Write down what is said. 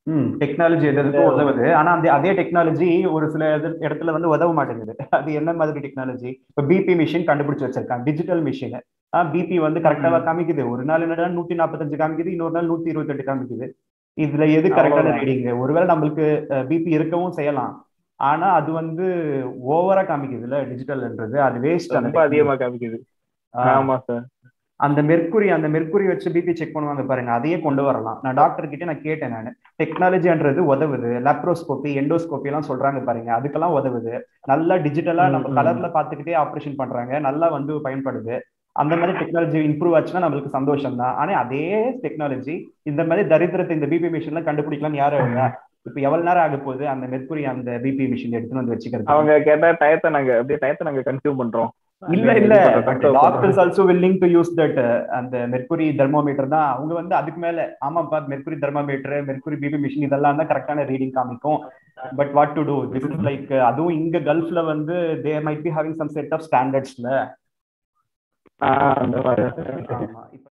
Technology இந்த எதுக்கும் உதவுது. ஆனா அந்த அதே டெக்னாலஜி ஒரு சில இடத்துல வந்து உதவ மாட்டேங்குது. அது என்ன மாதிரி டெக்னாலஜி? இப்ப பிபி மிஷின் கண்டுபிடிச்சு வச்சிருக்காங்க, டிஜிட்டல் மிஷின். பிபி வந்து கரெக்டாவா ம், காமிக்குது? ஒரு நாள் என்னடா 145 காமிக்குது, இன்னொரு நாள் 128 காமிக்குது. இதுல எது கரெக்டான அவ்வளவுதான். ரீடிங்? ஒருவேளை நம்மளுக்கு பிபி இருக்கவும் செய்யலாம். ஆனா அது வந்து ஓவரா காமிக்குதுல்ல டிஜிட்டல்ன்றது, அது வேஸ்ட் அந்த ரொம்ப அதிகமா டெக்னாலஜி. காமிக்குது. ஆமா சார். அந்த மெர்க்குரி வச்சு பிபி செக் பண்ணுவாங்க பாருங்க, அதையே கொண்டு வரலாம். நான் டாக்டர் கிட்ட நான் கேட்டேன். நான் டெக்னாலஜின்றது உதவுது, லாப்ரோஸ்கோபி எண்டோஸ்கோபி எல்லாம் சொல்றாங்க பாருங்க, அதுக்கெல்லாம் உதவுது. நல்லா டிஜிட்டலா ம், நம்ம ம். கலர்ல பார்த்துக்கிட்டே ஆப்ரேஷன் பண்றாங்க, நல்லா வந்து பயன்படுது. அந்த மாதிரி டெக்னாலஜி இம்ப்ரூவ் ஆச்சுன்னா நம்மளுக்கு சந்தோஷம் தான். ஆனா அதே டெக்னாலஜி இந்த மாதிரி தரித்திரத்தை இந்த பிபி மிஷின்ல கண்டுபிடிக்கலாம் யாரும் எழுதா? இப்ப எவ்வளவு நேரம் ஆக போகுது அந்த மெர்க்குரி அந்த பிபி மிஷின் எடுத்துன்னு வந்து வச்சுக்கிறதுக்கு? அவங்க கேட்டா டயத்தை நாங்க கன்சியூம் பண்றோம். இல்ல இல்ல, இது பண்றோம், பட் கன்சர்வ் பண்றோம். Doctors also willing to use that. அந்த மெர்க்குரி தெர்மோமீட்டர் தான் அவங்க வந்து அதுக்கு மேல, ஆமாப்பா mercury thermometer, mercury BP machine இதெல்லாம் தான் கரெக்டான ரீடிங் காமிக்கும். But what to do, this is like, அதுவும் இங்க கல்ஃப்ல வந்து they might be having some set of ஸ்டாண்டர்ட்ஸ்ல. அந்த மாதிரி ஆமா.